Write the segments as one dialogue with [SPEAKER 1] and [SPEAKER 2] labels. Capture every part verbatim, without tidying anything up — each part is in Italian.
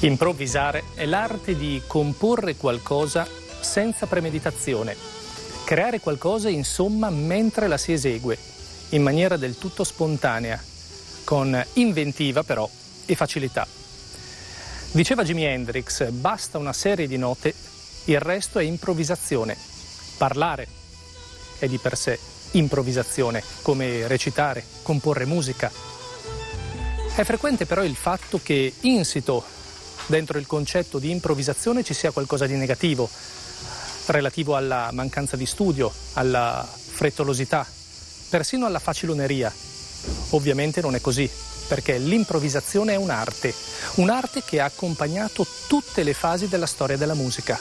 [SPEAKER 1] Improvvisare è l'arte di comporre qualcosa senza premeditazione, creare qualcosa insomma mentre la si esegue, in maniera del tutto spontanea, con inventiva però e facilità. Diceva Jimi Hendrix, basta una serie di note, il resto è improvvisazione. Parlare è di per sé improvvisazione, come recitare, comporre musica. È frequente però il fatto che insito dentro il concetto di improvvisazione ci sia qualcosa di negativo, relativo alla mancanza di studio, alla frettolosità, persino alla faciloneria. Ovviamente non è così, perché l'improvvisazione è un'arte, un'arte che ha accompagnato tutte le fasi della storia della musica.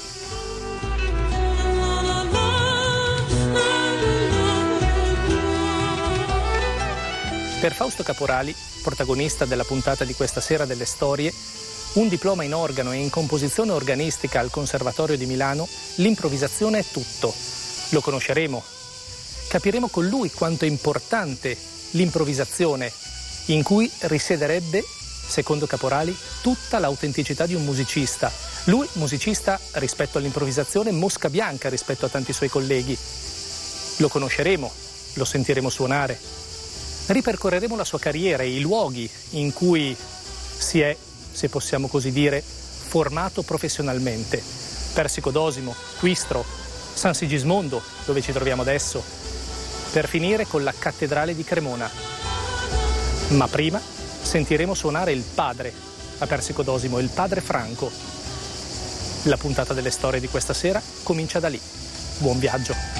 [SPEAKER 1] Per Fausto Caporali, protagonista della puntata di questa sera delle storie, un diploma in organo e in composizione organistica al Conservatorio di Milano, l'improvvisazione è tutto. Lo conosceremo. Capiremo con lui quanto è importante l'improvvisazione, in cui risiederebbe, secondo Caporali, tutta l'autenticità di un musicista. Lui, musicista rispetto all'improvvisazione, mosca bianca rispetto a tanti suoi colleghi. Lo conosceremo, lo sentiremo suonare. Ripercorreremo la sua carriera e i luoghi in cui si è, se possiamo così dire, formato professionalmente. Persico d'Osimo, Quistro, San Sigismondo, dove ci troviamo adesso, per finire con la cattedrale di Cremona. Ma prima sentiremo suonare il padre a Persico d'Osimo, il padre Franco. La puntata delle storie di questa sera comincia da lì. Buon viaggio!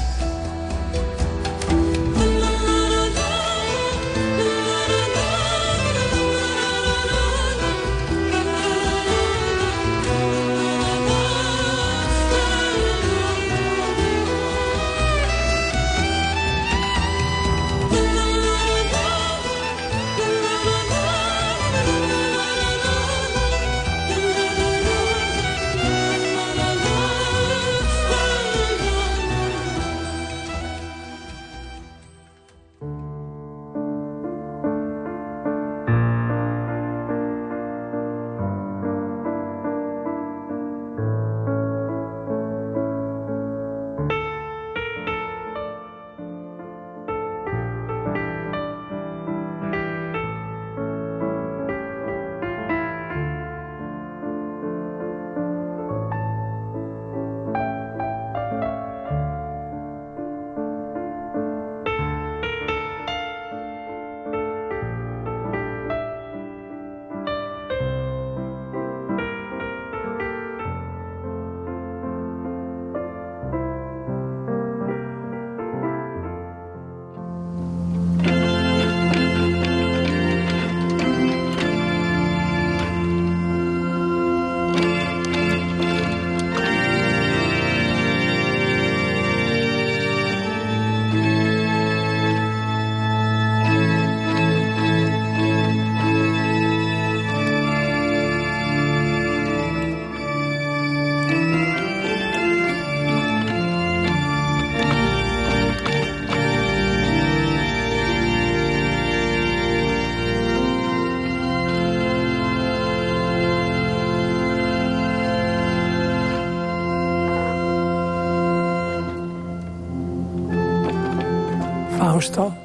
[SPEAKER 2] Fausto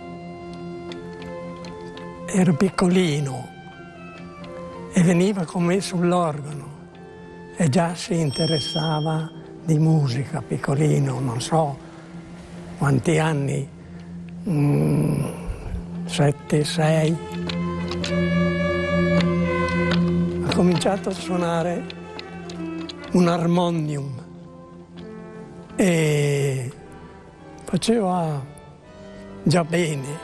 [SPEAKER 2] era piccolino e veniva con me sull'organo e già si interessava di musica, piccolino, non so quanti anni, mm, sette, sei. Ha cominciato a suonare un armonium e faceva già bene.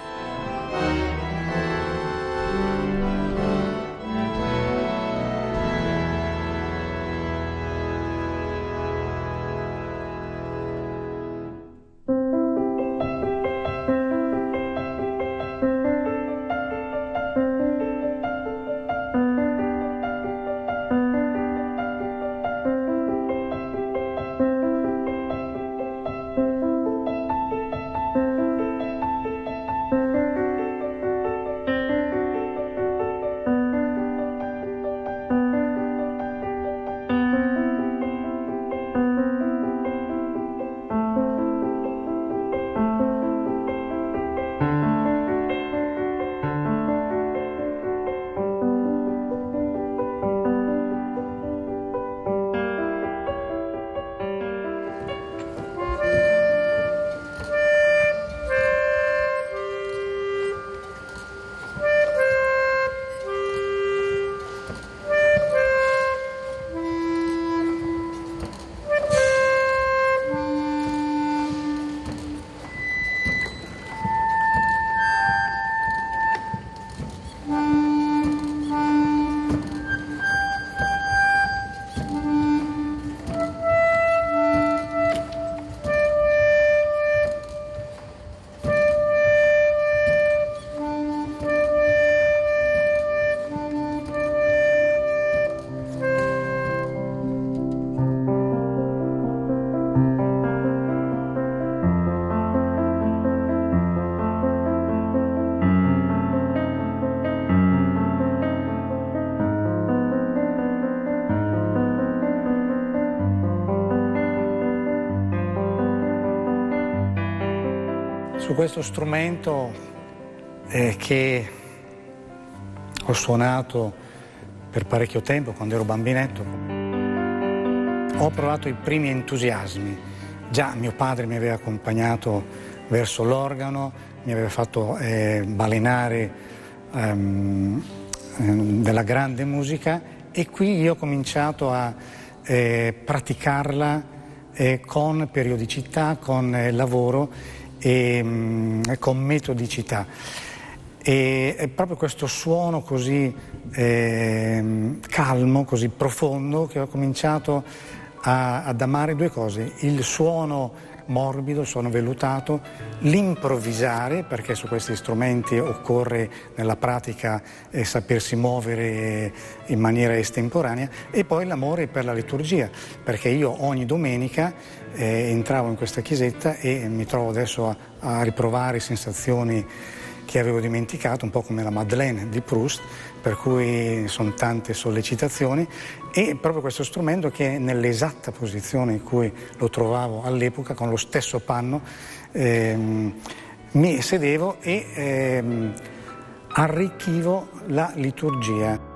[SPEAKER 3] su questo strumento eh, che ho suonato per parecchio tempo, quando ero bambinetto, ho provato i primi entusiasmi. Già mio padre mi aveva accompagnato verso l'organo, mi aveva fatto eh, balenare ehm, della grande musica, e qui io ho cominciato a eh, praticarla eh, con periodicità, con eh, lavoro e mh, con metodicità. E è proprio questo suono così eh, calmo, così profondo, che ho cominciato a, ad amare due cose: il suono morbido, il suono vellutato, l'improvvisare, perché su questi strumenti occorre nella pratica eh, sapersi muovere in maniera estemporanea, e poi l'amore per la liturgia, perché io ogni domenica eh, entravo in questa chiesetta e mi trovo adesso a, a riprovare sensazioni che avevo dimenticato, un po' come la Madeleine di Proust, per cui sono tante sollecitazioni, e proprio questo strumento, che è nell'esatta posizione in cui lo trovavo all'epoca, con lo stesso panno, ehm, mi sedevo e ehm, arricchivo la liturgia.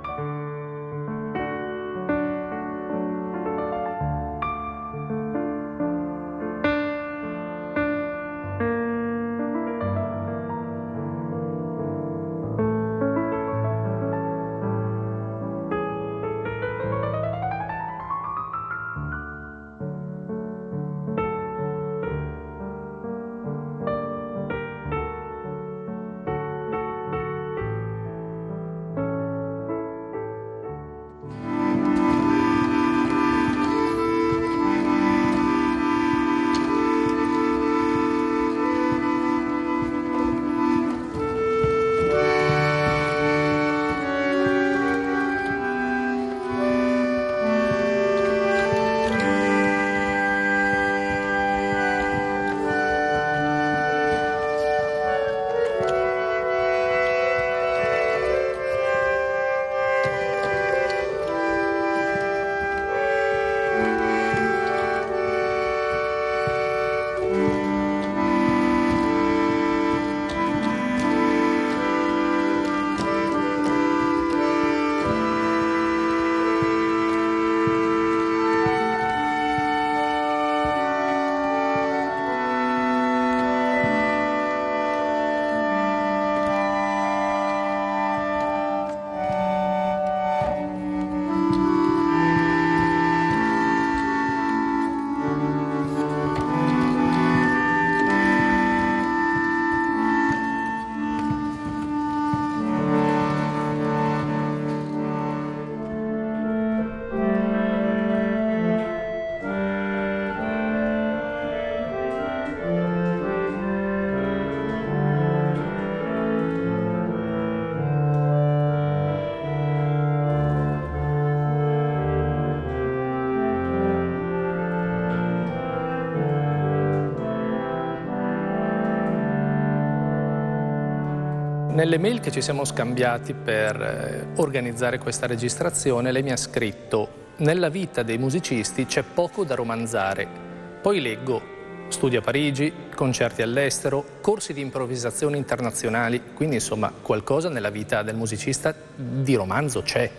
[SPEAKER 1] Nelle mail che ci siamo scambiati per eh, organizzare questa registrazione, lei mi ha scritto: nella vita dei musicisti c'è poco da romanzare. Poi leggo: studio a Parigi, concerti all'estero, corsi di improvvisazione internazionali. Quindi, insomma, qualcosa nella vita del musicista di romanzo c'è.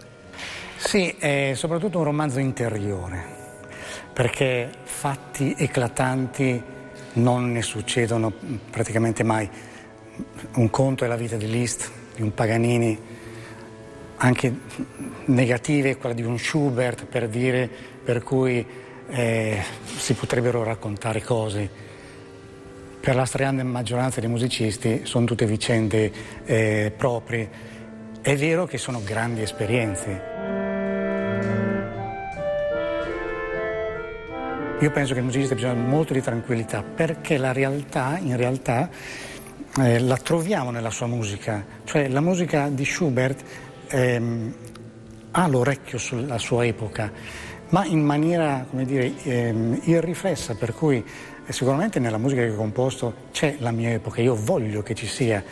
[SPEAKER 3] Sì, è soprattutto un romanzo interiore, perché fatti eclatanti non ne succedono praticamente mai. Un conto è la vita di Liszt, di un Paganini, anche negative, quella di un Schubert, per dire, per cui eh, si potrebbero raccontare cose. Per la stragrande maggioranza dei musicisti sono tutte vicende eh, proprie. È vero che sono grandi esperienze. Io penso che il musicista ha bisogno molto di tranquillità, perché la realtà, in realtà, Eh, la troviamo nella sua musica. Cioè, la musica di Schubert ehm, ha l'orecchio sulla sua epoca, ma in maniera, come dire, ehm, irriflessa, per cui eh, sicuramente nella musica che ho composto c'è la mia epoca. Io voglio che ci sia,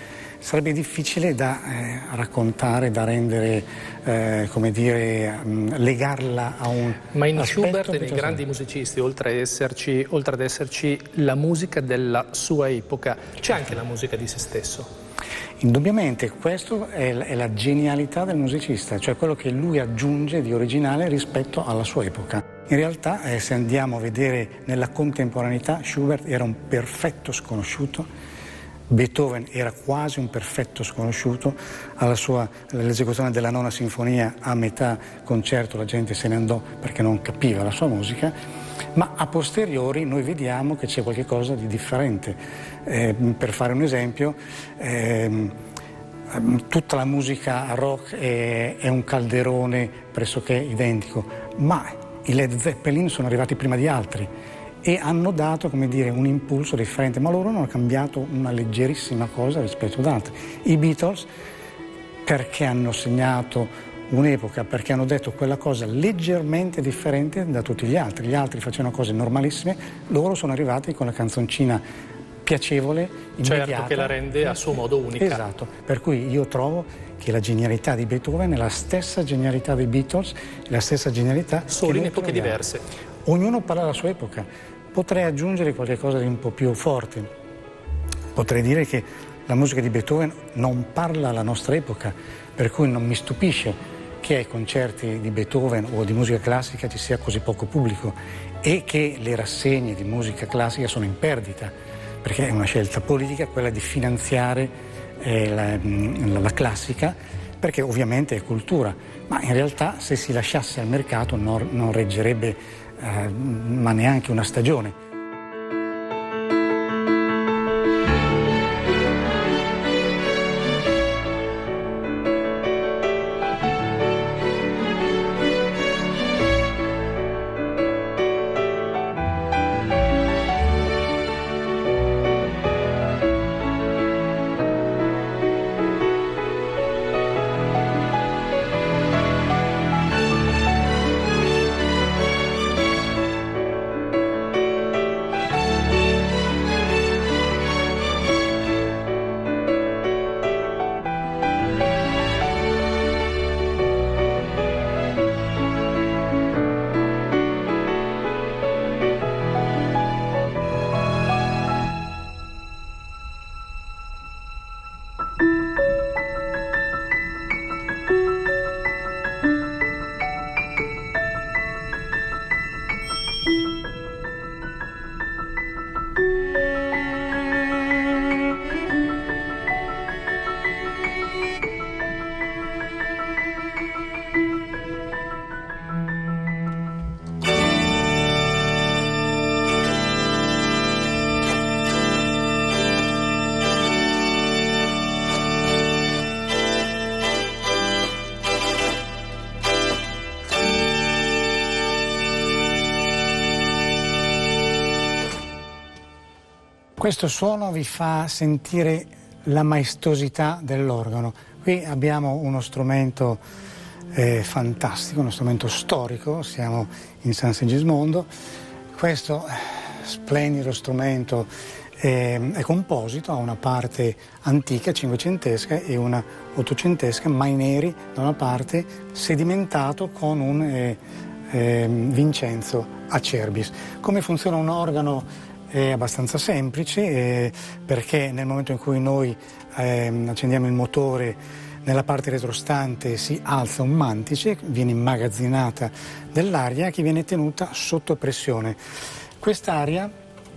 [SPEAKER 3] sarebbe difficile da eh, raccontare, da rendere, eh, come dire, mh, legarla a un
[SPEAKER 1] Ma in
[SPEAKER 3] aspetto
[SPEAKER 1] Schubert e nei
[SPEAKER 3] piuttosto...
[SPEAKER 1] grandi musicisti, oltre ad esserci, oltre ad esserci la musica della sua epoca, c'è anche la musica di se stesso.
[SPEAKER 3] Indubbiamente, questa è, è la genialità del musicista, cioè quello che lui aggiunge di originale rispetto alla sua epoca. In realtà, eh, se andiamo a vedere nella contemporaneità, Schubert era un perfetto sconosciuto, Beethoven era quasi un perfetto sconosciuto, alla sua, all'esecuzione della nona sinfonia a metà concerto la gente se ne andò perché non capiva la sua musica, ma a posteriori noi vediamo che c'è qualcosa di differente. Eh, per fare un esempio, ehm, tutta la musica rock è, è un calderone pressoché identico, ma i Led Zeppelin sono arrivati prima di altri e hanno dato, come dire, un impulso differente, ma loro hanno cambiato una leggerissima cosa rispetto ad altri. I Beatles, perché hanno segnato un'epoca, perché hanno detto quella cosa leggermente differente da tutti gli altri. Gli altri facevano cose normalissime, loro sono arrivati con la canzoncina piacevole, immediata.
[SPEAKER 1] Certo, che la rende a suo modo unica.
[SPEAKER 3] Esatto, per cui io trovo che la genialità di Beethoven è la stessa genialità dei Beatles, la stessa genialità...
[SPEAKER 1] Solo in epoche diverse.
[SPEAKER 3] Ognuno parla della sua epoca. Potrei aggiungere qualcosa di un po' più forte. Potrei dire che la musica di Beethoven non parla alla nostra epoca, per cui non mi stupisce che ai concerti di Beethoven o di musica classica ci sia così poco pubblico e che le rassegne di musica classica sono in perdita, perché è una scelta politica quella di finanziare eh, la, la classica, perché ovviamente è cultura, ma in realtà se si lasciasse al mercato non, non reggerebbe eh, ma neanche una stagione. Questo suono vi fa sentire la maestosità dell'organo. Qui abbiamo uno strumento eh, fantastico, uno strumento storico, siamo in San Sigismondo. Questo splendido strumento eh, è composito, ha una parte antica, cinquecentesca, e una ottocentesca, Maineri da una parte, sedimentato con un eh, eh, Vincenzo Acerbis. Come funziona un organo? È abbastanza semplice eh, perché nel momento in cui noi eh, accendiamo il motore, nella parte retrostante si alza un mantice, viene immagazzinata dell'aria che viene tenuta sotto pressione. Quest'aria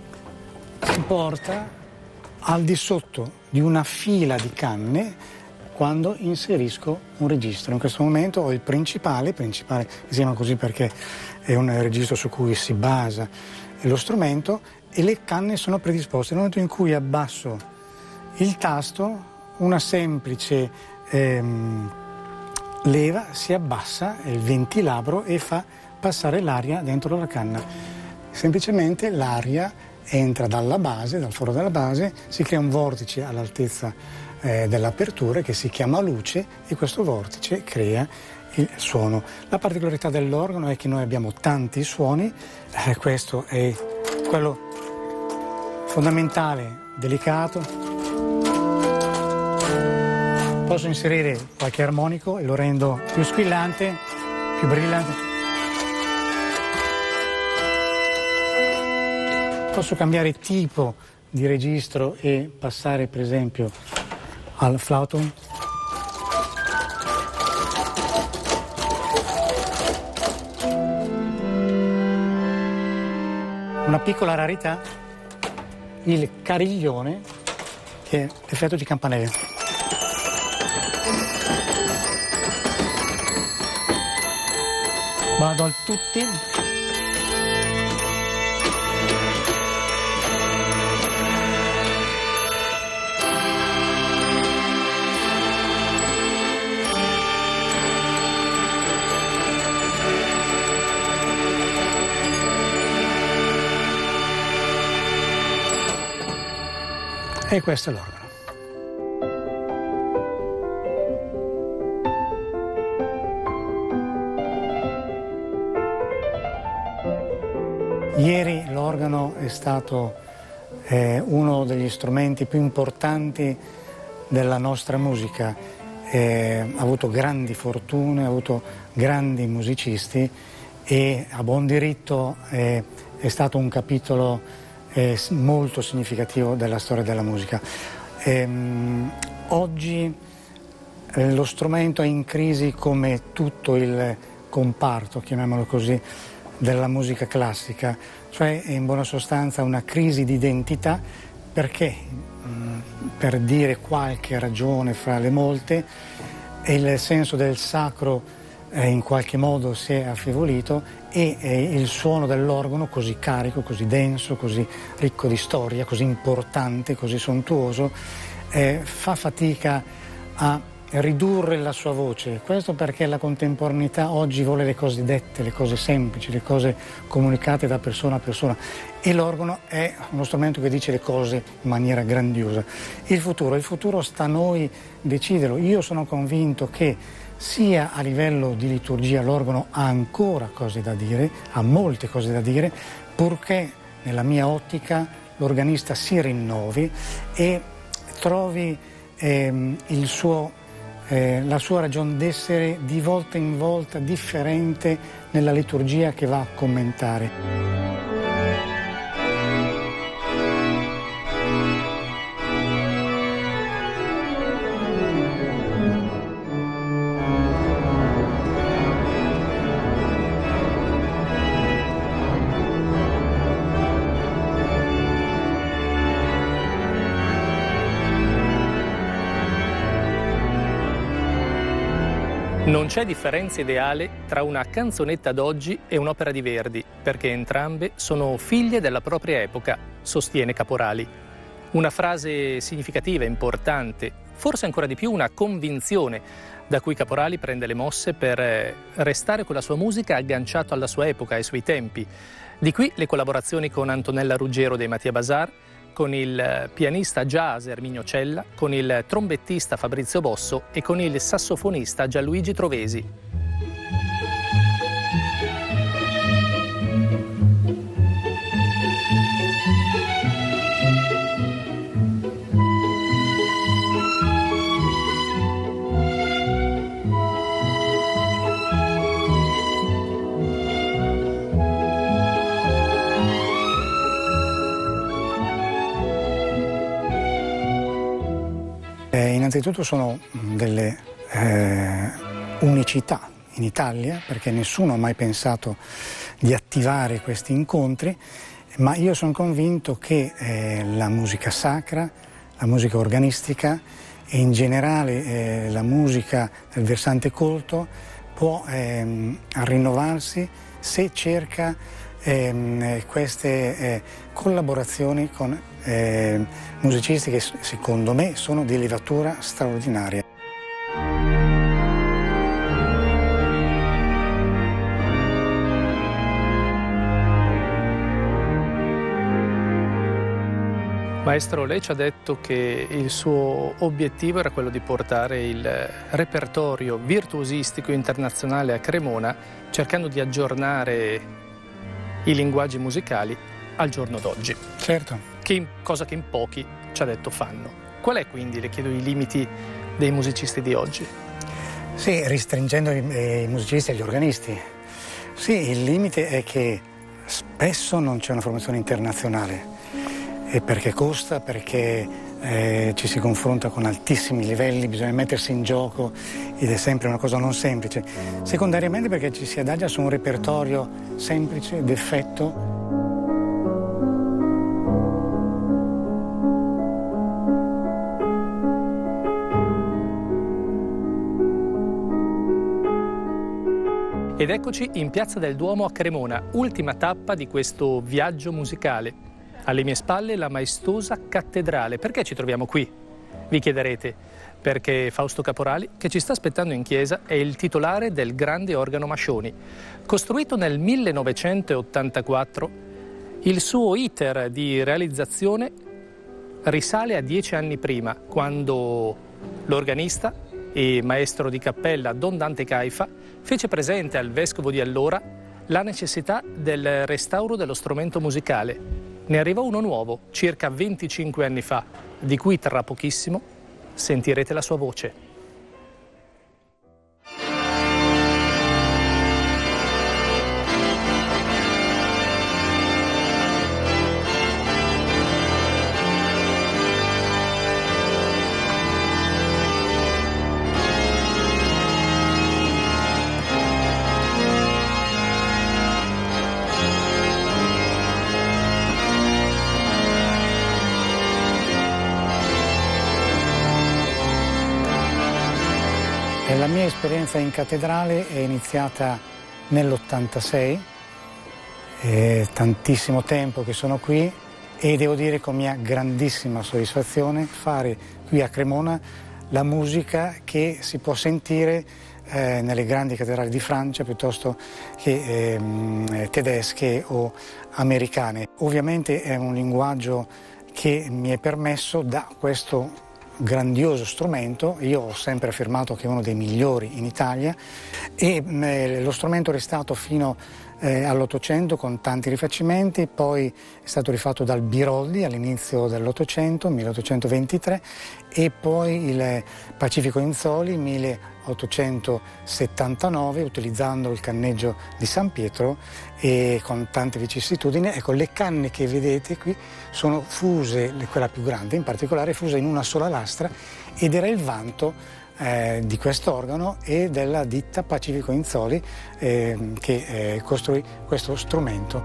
[SPEAKER 3] si porta al di sotto di una fila di canne quando inserisco un registro. In questo momento ho il principale, principale si chiama così perché è un registro su cui si basa lo strumento, e le canne sono predisposte. Nel momento in cui abbasso il tasto, una semplice ehm, leva si abbassa, il ventilabro, e fa passare l'aria dentro la canna. Semplicemente l'aria entra dalla base, dal foro della base, si crea un vortice all'altezza eh, dell'apertura che si chiama luce, e questo vortice crea il suono. La particolarità dell'organo è che noi abbiamo tanti suoni, eh, questo è quello fondamentale, delicato. Posso inserire qualche armonico e lo rendo più squillante, più brillante. Posso cambiare tipo di registro e passare per esempio al flauto. Una piccola rarità, il cariglione, che è l'effetto di campanelle. Vado al tutti. E questo è l'organo. Ieri l'organo è stato eh, uno degli strumenti più importanti della nostra musica. Eh, ha avuto grandi fortune, ha avuto grandi musicisti e a buon diritto eh, è stato un capitolo è molto significativo della storia della musica. Ehm, oggi eh, lo strumento è in crisi come tutto il comparto, chiamiamolo così, della musica classica, cioè in buona sostanza una crisi di identità perché, mh, per dire qualche ragione fra le molte, il senso del sacro eh, in qualche modo si è affievolito e eh, il suono dell'organo così carico, così denso, così ricco di storia, così importante, così sontuoso, eh, fa fatica a ridurre la sua voce. Questo perché la contemporaneità oggi vuole le cose dette, le cose semplici, le cose comunicate da persona a persona e l'organo è uno strumento che dice le cose in maniera grandiosa. Il futuro, il futuro sta a noi deciderlo. Io sono convinto che sia a livello di liturgia l'organo ha ancora cose da dire, ha molte cose da dire, purché nella mia ottica l'organista si rinnovi e trovi ehm, il suo, eh, la sua ragion d'essere di volta in volta differente nella liturgia che va a commentare.
[SPEAKER 1] Non c'è differenza ideale tra una canzonetta d'oggi e un'opera di Verdi, perché entrambe sono figlie della propria epoca, sostiene Caporali. Una frase significativa, importante, forse ancora di più una convinzione da cui Caporali prende le mosse per restare con la sua musica agganciato alla sua epoca, ai suoi tempi. Di qui le collaborazioni con Antonella Ruggero dei Mattia Bazar, con il pianista jazz Erminio Cella, con il trombettista Fabrizio Bosso e con il sassofonista Gianluigi Trovesi.
[SPEAKER 3] Eh, innanzitutto sono delle eh, unicità in Italia, perché nessuno ha mai pensato di attivare questi incontri, ma io sono convinto che eh, la musica sacra, la musica organistica e in generale eh, la musica del versante colto può ehm, rinnovarsi se cerca ehm, queste eh, collaborazioni con eh, musicisti che secondo me sono di levatura straordinaria.
[SPEAKER 1] Maestro, lei ci ha detto che il suo obiettivo era quello di portare il repertorio virtuosistico internazionale a Cremona, cercando di aggiornare i linguaggi musicali al giorno d'oggi.
[SPEAKER 3] Certo.
[SPEAKER 1] Che, cosa che in pochi, ci ha detto, fanno. Qual è quindi, le chiedo, i limiti dei musicisti di oggi?
[SPEAKER 3] Sì, restringendo i, i musicisti agli organisti. Sì, il limite è che spesso non c'è una formazione internazionale, e perché costa, perché eh, ci si confronta con altissimi livelli, bisogna mettersi in gioco ed è sempre una cosa non semplice. Secondariamente perché ci si adagia su un repertorio semplice, d'effetto.
[SPEAKER 1] Ed eccoci in Piazza del Duomo a Cremona, ultima tappa di questo viaggio musicale. Alle mie spalle la maestosa cattedrale. Perché ci troviamo qui? Vi chiederete. Perché Fausto Caporali, che ci sta aspettando in chiesa, è il titolare del grande organo Mascioni. Costruito nel millenovecentottantaquattro, il suo iter di realizzazione risale a dieci anni prima, quando l'organista e maestro di cappella Don Dante Caifa fece presente al vescovo di allora la necessità del restauro dello strumento musicale. Ne arrivò uno nuovo, circa venticinque anni fa, di cui tra pochissimo sentirete la sua voce.
[SPEAKER 3] La mia esperienza in cattedrale è iniziata nell'ottantasei, è tantissimo tempo che sono qui e devo dire con mia grandissima soddisfazione fare qui a Cremona la musica che si può sentire eh, nelle grandi cattedrali di Francia piuttosto che eh, tedesche o americane. Ovviamente è un linguaggio che mi è permesso da questo grandioso strumento. Io ho sempre affermato che è uno dei migliori in Italia e eh, lo strumento è restato fino eh, all'Ottocento con tanti rifacimenti, poi è stato rifatto dal Biroldi all'inizio dell'Ottocento, milleottocentoventitré, e poi il Pacifico Inzoli milleottocentosettantanove, utilizzando il canneggio di San Pietro e con tante vicissitudini. Ecco, le canne che vedete qui sono fuse, quella più grande in particolare, fusa in una sola lastra, ed era il vanto eh, di quest'organo e della ditta Pacifico Inzoli eh, che eh, costruì questo strumento.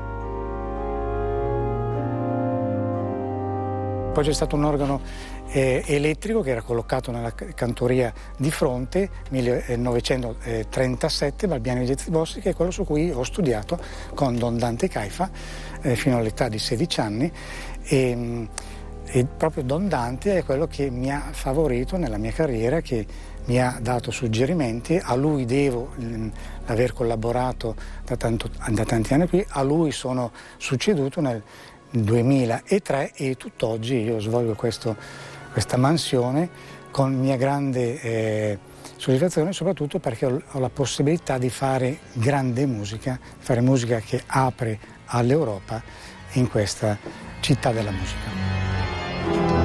[SPEAKER 3] Poi c'è stato un organo eh, elettrico che era collocato nella cantoria di fronte, millenovecentotrentasette, Balbiani e Gezzibossi, che è quello su cui ho studiato con Don Dante Caifa eh, fino all'età di sedici anni. E, e proprio Don Dante è quello che mi ha favorito nella mia carriera, che mi ha dato suggerimenti. A lui devo l'aver collaborato da, tanto, da tanti anni qui, a lui sono succeduto nel duemilatré e tutt'oggi io svolgo questo, questa mansione con mia grande eh, soddisfazione, soprattutto perché ho, ho la possibilità di fare grande musica, fare musica che apre all'Europa in questa città della musica.